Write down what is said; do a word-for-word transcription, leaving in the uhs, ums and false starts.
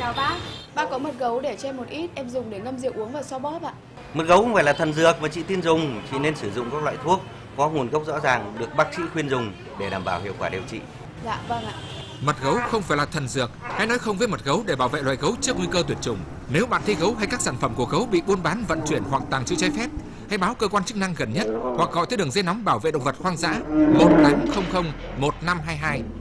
chào bác. Bác có mật gấu để cho em một ít, em dùng để ngâm rượu uống và xoa bóp ạ. Mật gấu không phải là thần dược mà chị tin dùng, chị nên sử dụng các loại thuốc có nguồn gốc rõ ràng, được bác sĩ khuyên dùng để đảm bảo hiệu quả điều trị. Dạ vâng ạ. Mật gấu không phải là thần dược, hãy nói không với mật gấu để bảo vệ loài gấu trước nguy cơ tuyệt chủng. Nếu bạn thấy gấu hay các sản phẩm của gấu bị buôn bán, vận chuyển hoặc tàng trữ trái phép, hãy báo cơ quan chức năng gần nhất hoặc gọi tới đường dây nóng bảo vệ động vật hoang dã một tám không không một năm hai hai.